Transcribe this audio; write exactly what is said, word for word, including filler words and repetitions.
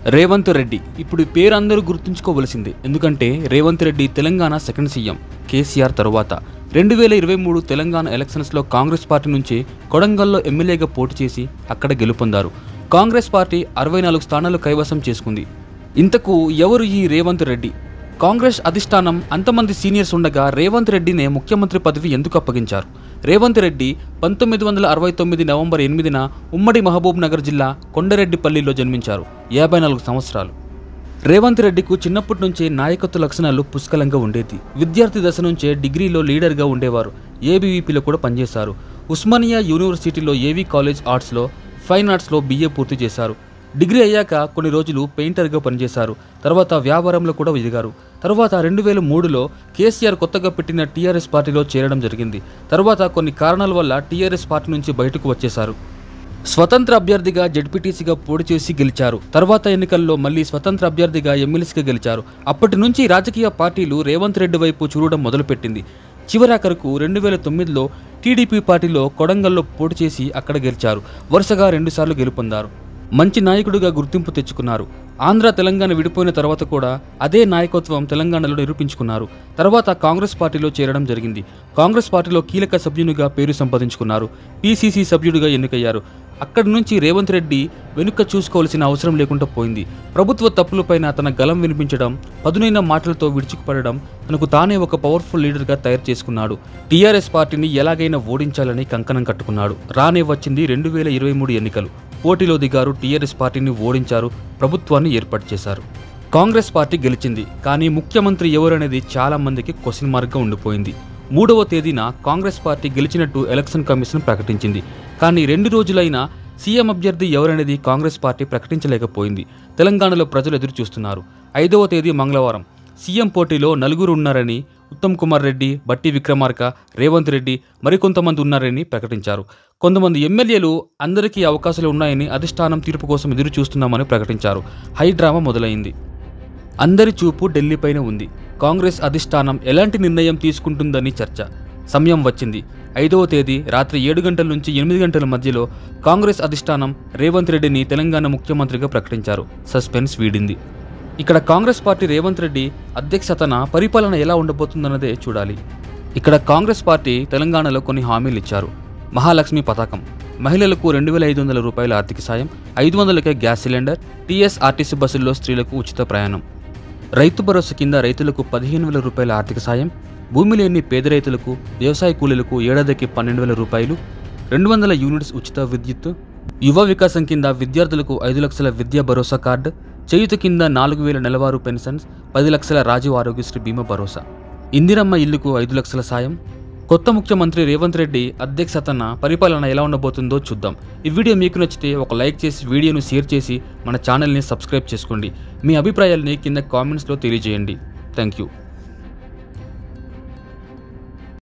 రేవంత్ రెడ్డి ఇప్పుడు ఈ పేరు అందరూ గుర్తుంచుకోవలసిందే. ఎందుకంటే రేవంత్ రెడ్డి తెలంగాణ సెకండ్ సీఎం కేసీఆర్ తరువాత రెండు వేల ఇరవై మూడు తెలంగాణ ఎలక్షన్స్లో కాంగ్రెస్ పార్టీ నుంచి కొడంగల్లో ఎమ్మెల్యేగా పోటీ చేసి అక్కడ గెలుపొందారు. కాంగ్రెస్ పార్టీ అరవై నాలుగు స్థానాలు కైవసం చేసుకుంది. ఇంతకు ఎవరు ఈ రేవంత్ రెడ్డి? కాంగ్రెస్ అధిష్టానం అంతమంది సీనియర్స్ ఉండగా రేవంత్ రెడ్డినే ముఖ్యమంత్రి పదవి ఎందుకు అప్పగించారు? రేవంత్ రెడ్డి పంతొమ్మిది వందల అరవై తొమ్మిది నవంబర్ ఎనిమిదిన ఉమ్మడి మహబూబ్ నగర్ జిల్లా కొండరెడ్డిపల్లిలో జన్మించారు. యాభై నాలుగు సంవత్సరాలు. రేవంత్ రెడ్డికు చిన్నప్పటి నుంచే నాయకత్వ లక్షణాలు పుష్కలంగా ఉండేది. విద్యార్థి దశ నుంచే డిగ్రీలో లీడర్గా ఉండేవారు. ఏబీవీపీలో కూడా పనిచేశారు. ఉస్మానియా యూనివర్సిటీలో ఏవీ కాలేజ్ ఆర్ట్స్లో ఫైన్ ఆర్ట్స్లో బీఏ పూర్తి చేశారు. డిగ్రీ అయ్యాక కొన్ని రోజులు పెయింటర్గా పనిచేశారు. తర్వాత వ్యాపారంలో కూడా ఎదిగారు. తర్వాత రెండు వేల మూడులో కేసీఆర్ కొత్తగా పెట్టిన టీఆర్ఎస్ పార్టీలో చేరడం జరిగింది. తర్వాత కొన్ని కారణాల వల్ల టీఆర్ఎస్ పార్టీ నుంచి బయటకు వచ్చేశారు. స్వతంత్ర అభ్యర్థిగా జెడ్పీటీసీగా పోటీ చేసి గెలిచారు. తర్వాత ఎన్నికల్లో మళ్లీ స్వతంత్ర అభ్యర్థిగా ఎమ్మెల్సీగా గెలిచారు. అప్పటి నుంచి రాజకీయ పార్టీలు రేవంత్ రెడ్డి వైపు చూడడం మొదలుపెట్టింది. చివరాఖరుకు రెండు వేల తొమ్మిదిలో టీడీపీ పార్టీలో కొడంగల్లో పోటీ చేసి అక్కడ గెలిచారు. వరుసగా రెండుసార్లు గెలుపొందారు. మంచి నాయకుడిగా గుర్తింపు తెచ్చుకున్నారు. ఆంధ్ర తెలంగాణ విడిపోయిన తర్వాత కూడా అదే నాయకత్వం తెలంగాణలో నిరూపించుకున్నారు. తర్వాత కాంగ్రెస్ పార్టీలో చేరడం జరిగింది. కాంగ్రెస్ పార్టీలో కీలక సభ్యునిగా పేరు సంపాదించుకున్నారు. పీసీసీ సభ్యుడిగా ఎన్నికయ్యారు. అక్కడి నుంచి రేవంత్ రెడ్డి వెనుక చూసుకోవాల్సిన అవసరం లేకుండా పోయింది. ప్రభుత్వ తప్పులపైన తన గలం వినిపించడం, పదునైన మాటలతో విడుచుకుపడడం, తనకు తానే ఒక పవర్ఫుల్ లీడర్గా తయారు చేసుకున్నాడు. టీఆర్ఎస్ పార్టీని ఎలాగైనా ఓడించాలని కంకణం కట్టుకున్నాడు. రానే వచ్చింది రెండు వేల ఇరవై మూడు ఎన్నికలు. పోటీలో దిగారు. టీఆర్ఎస్ పార్టీని ఓడించారు. ప్రభుత్వాన్ని ఏర్పాటు చేశారు. కాంగ్రెస్ పార్టీ గెలిచింది. కానీ ముఖ్యమంత్రి ఎవరనేది చాలా మందికి క్వశ్చన్ మార్క్గా ఉండిపోయింది. మూడవ తేదీన కాంగ్రెస్ పార్టీ గెలిచినట్టు ఎలక్షన్ కమిషన్ ప్రకటించింది. కానీ రెండు రోజులైనా సీఎం అభ్యర్థి ఎవరనేది కాంగ్రెస్ పార్టీ ప్రకటించలేకపోయింది. తెలంగాణలో ప్రజలు ఎదురు చూస్తున్నారు. ఐదవ తేదీ మంగళవారం సీఎం పోటీలో నలుగురు ఉన్నారని, ఉత్తమ్ కుమార్ రెడ్డి, బట్టి విక్రమార్క, రేవంత్ రెడ్డి, మరికొంతమంది ఉన్నారని ప్రకటించారు. కొంతమంది ఎమ్మెల్యేలు అందరికీ అవకాశాలు ఉన్నాయని, అధిష్టానం తీర్పు కోసం ఎదురు చూస్తున్నామని ప్రకటించారు. హై డ్రామా మొదలైంది. అందరి చూపు ఢిల్లీపైన ఉంది. కాంగ్రెస్ అధిష్టానం ఎలాంటి నిర్ణయం తీసుకుంటుందని చర్చ. సమయం వచ్చింది. ఐదవ తేదీ రాత్రి ఏడు గంటల నుంచి ఎనిమిది గంటల మధ్యలో కాంగ్రెస్ అధిష్టానం రేవంత్ రెడ్డిని తెలంగాణ ముఖ్యమంత్రిగా ప్రకటించారు. సస్పెన్స్ వీడింది. ఇక్కడ కాంగ్రెస్ పార్టీ రేవంత్ రెడ్డి అధ్యక్షతన పరిపాలన ఎలా ఉండబోతుందన్నదే చూడాలి. ఇక్కడ కాంగ్రెస్ పార్టీ తెలంగాణలో కొన్ని హామీలు ఇచ్చారు. మహాలక్ష్మి పథకం, మహిళలకు రెండు వేల ఐదు వందల రూపాయల ఆర్థిక సాయం, ఐదు వందలకే గ్యాస్ సిలిండర్, టీఎస్ఆర్టీసీ బస్సుల్లో స్త్రీలకు ఉచిత ప్రయాణం, రైతు భరోసా కింద రైతులకు పదిహేను వేల రూపాయల ఆర్థిక సాయం, భూమి లేని పేద రైతులకు, వ్యవసాయ కూలీలకు ఏడాదికి పన్నెండు వేల రూపాయలు, రెండు వందల యూనిట్స్ ఉచిత విద్యుత్, యువ వికాసం కింద విద్యార్థులకు ఐదు లక్షల విద్యా భరోసా కార్డు, చేయుత కింద నాలుగు వేల నెలవారు పెన్షన్స్, పది లక్షల రాజీవ్ ఆరోగ్యశ్రీ బీమా భరోసా, ఇందిరమ్మ ఇల్లుకు ఐదు లక్షల సాయం. కొత్త ముఖ్యమంత్రి రేవంత్ రెడ్డి అధ్యక్షతన పరిపాలన ఎలా ఉండబోతుందో చూద్దాం. ఈ వీడియో మీకు నచ్చితే ఒక లైక్ చేసి వీడియోను షేర్ చేసి మన ఛానల్ని సబ్స్క్రైబ్ చేసుకోండి. మీ అభిప్రాయాల్ని కింద కామెంట్స్లో తెలియజేయండి. Thank you.